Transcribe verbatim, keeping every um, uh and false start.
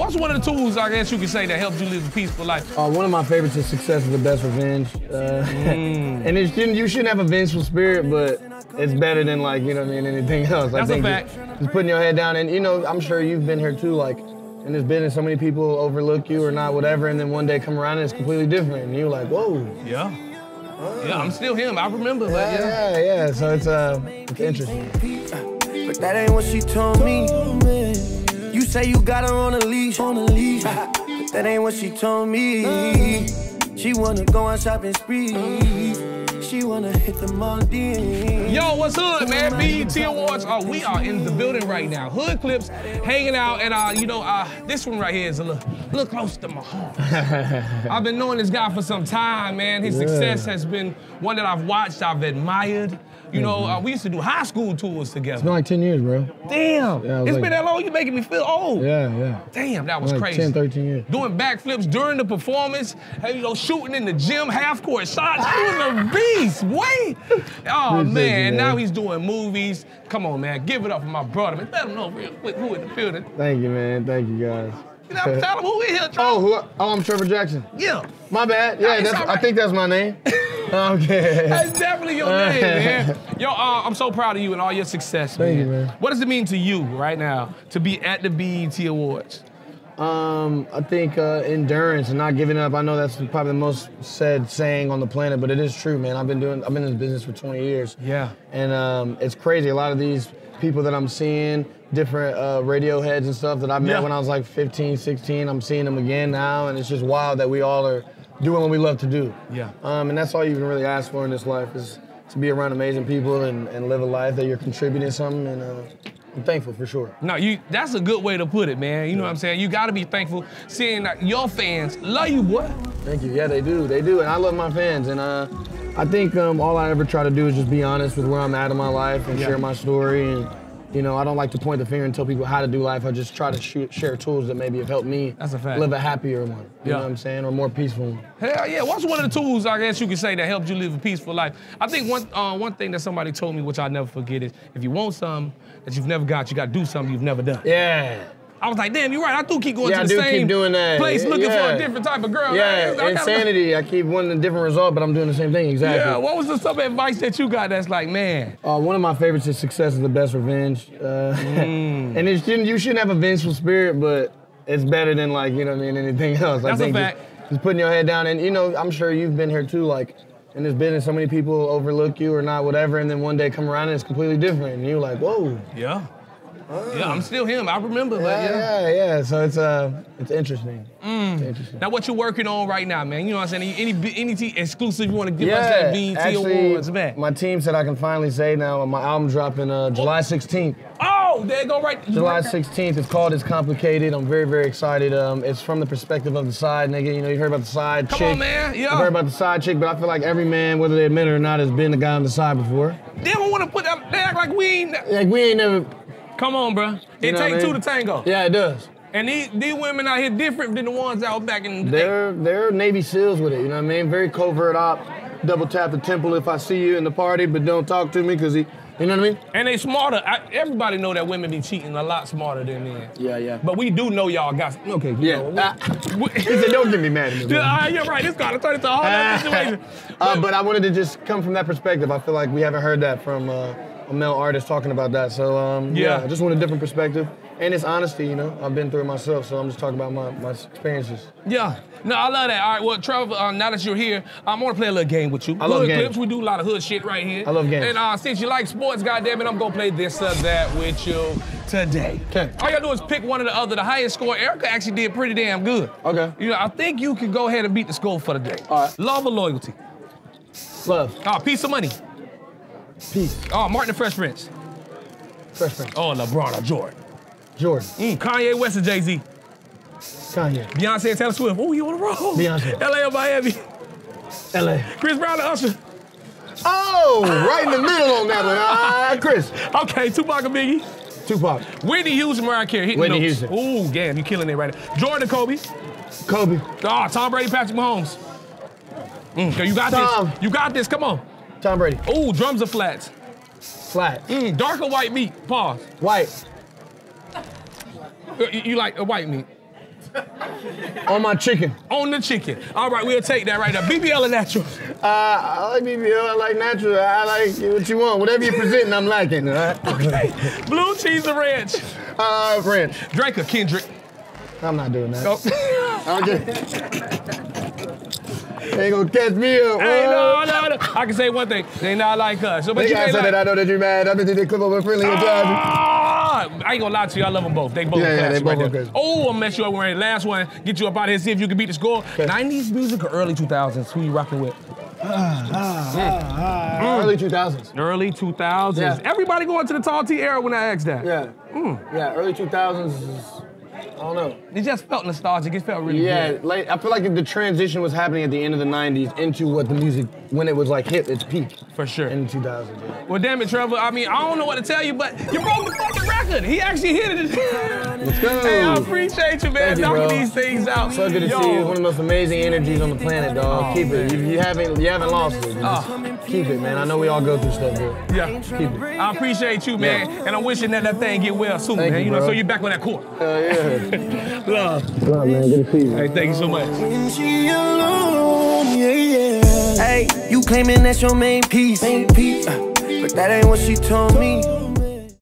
what's one of the tools, I guess you could say, that helps you live a peaceful life? Uh, one of my favorites is success is the best revenge. Uh, mm. And it shouldn't, you shouldn't have a vengeful spirit, but it's better than like, you know what I mean, anything else. That's I think a fact. Just, just putting your head down, and you know, I'm sure you've been here too, like, in this business, so many people overlook you or not, whatever, and then one day come around and it's completely different, and you're like, whoa. Yeah. Oh. Yeah, I'm still him, I remember, yeah, but yeah. Yeah, yeah, so it's, uh, it's interesting. But that ain't what she told me. You say you got her on a leash, on a leash. But that ain't what she told me. She wanna go on shopping spree. She wanna hit the Maldives. Yo, what's hood, man? B E T Awards. Oh, we are in the building right now. Hood Clips hanging out, and uh, you know, uh, this one right here is a little, little close to my heart. I've been knowing this guy for some time, man. His yeah. success has been one that I've watched, I've admired. You know, uh, we used to do high school tours together. It's been like ten years, bro. Damn. Yeah, it's like, been that long? You're making me feel old. Yeah, yeah. Damn, that was like crazy. ten, thirteen years. Doing backflips during the performance, and, you know, shooting in the gym, half-court shots. He was a beast, wait. Oh, man. man. Now he's doing movies. Come on, man. Give it up for my brother. Man, let him know real quick who in the building. Thank you, man. Thank you, guys. You know, tell him who in here, Trevor. Oh, who, oh, I'm Trevor Jackson. Yeah. My bad. Yeah, that's, right. I think that's my name. Okay. That's definitely your name, man. Yo, uh, I'm so proud of you and all your success, Thank man. you, man. What does it mean to you right now to be at the B E T Awards? Um, I think uh, endurance and not giving up. I know that's probably the most said saying on the planet, but it is true, man. I've been doing, I've been in this business for twenty years. Yeah. And um, it's crazy. A lot of these people that I'm seeing, different uh, radio heads and stuff that I met yeah. when I was like fifteen, sixteen, I'm seeing them again now, and it's just wild that we all are doing what we love to do. Yeah. Um, and that's all you can really ask for in this life is to be around amazing people and, and live a life that you're contributing something, and uh, I'm thankful for sure. No, you. That's a good way to put it, man. You know yeah. what I'm saying? You gotta be thankful seeing that your fans love you, boy. Thank you, yeah, they do, they do, and I love my fans, and uh, I think um, all I ever try to do is just be honest with where I'm at in my life and yeah. share my story, and you know, I don't like to point the finger and tell people how to do life. I just try to shoot, share tools that maybe have helped me That's a fact. live a happier one. You yeah. know what I'm saying? Or more peaceful one. Hell yeah. What's one of the tools, I guess you could say, that helped you live a peaceful life? I think one uh, one thing that somebody told me, which I'll never forget, is if you want something that you've never got, you got to do something you've never done. Yeah. I was like, damn, you're right. I do keep going yeah, to the I do same keep doing that. place looking yeah. for a different type of girl. Yeah, I, I insanity. Gotta... I keep wanting a different result, but I'm doing the same thing, exactly. Yeah, what was the some advice that you got that's like, man? Uh, one of my favorites is success is the best revenge. Uh, mm. And it shouldn't, you shouldn't have a vengeful spirit, but it's better than like, you know what I mean, anything else. That's I think a fact. Just, just putting your head down, and you know, I'm sure you've been here too, like, in this business, so many people overlook you or not, whatever, and then one day come around and it's completely different, and you're like, whoa. Yeah. Oh. Yeah, I'm still him. I remember, yeah, but yeah. Yeah, yeah. So it's uh, it's interesting. Mm. It's interesting. Now, what you working on right now, man? You know what I'm saying? Any any, any t- exclusive you want to give yeah, us that B E T actually, Awards, man? My team said I can finally say now my album dropping uh, July sixteenth. Oh, there you go, right. July sixteenth. It's called It's Complicated. I'm very, very excited. Um, it's from the perspective of the side nigga. You know, you heard about the side Come chick. on, man. Yeah. You heard about the side chick, but I feel like every man, whether they admit it or not, has been the guy on the side before. They don't want to put that. They act like we ain't. Like we ain't never. Come on, bro. It takes I mean? two to tango. Yeah, it does. And these, these women out here different than the ones out back in the They're, day. They're Navy SEALs with it, you know what I mean? Very covert op, double tap the temple if I see you in the party, but don't talk to me because he, you know what I mean? And they smarter. I, everybody know that women be cheating a lot smarter than men. Yeah, yeah. But we do know y'all got, okay. Yeah. Know, uh, he said, don't get me mad at me. Yeah, uh, you're right, it's gotta turn into a whole other situation. uh, but, but I wanted to just come from that perspective. I feel like we haven't heard that from uh, a male artist talking about that. So um, yeah. yeah, I just want a different perspective. And it's honesty, you know. I've been through it myself, so I'm just talking about my, my experiences. Yeah. No, I love that. All right, well, Trevor, uh, now that you're here, I'm gonna play a little game with you. I love hood games. Clips, we do a lot of hood shit right here. I love games. And uh, since you like sports, goddammit, I'm gonna play this or that with you today. Okay. All you gotta do is pick one or the other. The highest score, Erica actually did pretty damn good. Okay. You know, I think you can go ahead and beat the score for the day. All right. Love or loyalty? Love. Oh, piece of money. Peace. Oh, Martin the Fresh Prince. Fresh Prince. Oh, LeBron or Jordan. Jordan. Mm, Kanye West or Jay-Z? Kanye. Beyonce and Taylor Swift. Ooh, you on the roll. Beyonce. L A or Miami? L A. Chris Brown or Usher? Oh, right in the middle on that one. Ah, uh, Chris. Okay, Tupac or Biggie? Tupac. Whitney Houston, Mariah Carey. Hitting Whitney notes. Houston. Ooh, damn, you killing it right now. Jordan or Kobe? Kobe. Oh, Tom Brady, Patrick Mahomes. Mm, okay, you got Tom. this. You got this, come on. Tom Brady. Ooh, drums or flats? Flat. Mm, dark or white meat? Pause. White. You, you like a white meat? On my chicken. On the chicken. All right, we'll take that right now. B B L or natural? Uh, I like B B L, I like natural, I like what you want. Whatever you're presenting, I'm liking, all right? Okay. Blue cheese or ranch? Uh, ranch. Drake or Kendrick? I'm not doing that. Nope. They ain't gonna catch me up. Hey, no, no, no. I can say one thing. They not like us. So, but They you gotta ain't say like... that I know that you're mad. I've been through the clip over friendly and Ah, I ain't gonna lie to you. I love them both. They both Yeah, yeah, classic they both right are there. good. Oh, I'll mess you up with the last one. Get you up out of here, see if you can beat the score. Okay. nineties music or early two thousands? Who you rocking with? Ah, ah, ah, ah. Early two thousands. Early two thousands. Yeah. Everybody going to the tall T era when I asked that. Yeah. Mm. Yeah, early two thousands is, I don't know. It just felt nostalgic. It felt really Yeah, good. like I feel like the transition was happening at the end of the nineties into what the music, when it was like hit its peak. For sure. In two thousands, yeah. Well, damn it, Trevor. I mean, I don't know what to tell you, but you broke the fucking record. He actually hit it. Let's go. Hey, I appreciate you, man, Thank you, knocking bro. these things out. So good to Yo. see you. One of the most amazing energies on the planet, dog. Oh, keep man. it. You, you haven't you haven't lost it. Just Oh. keep it, man. I know we all go through stuff, dude. Yeah. Keep it. I appreciate you, man, Yeah. and I'm wishing that that thing get well soon, Thank man. you, You know, bro. so you back on that court. Hell yeah. Love. Love, man. Good to see you. Hey, thank you so much. When she alone, yeah, yeah. Hey, you claiming that's your main piece, main piece. Uh, but that ain't what she told me.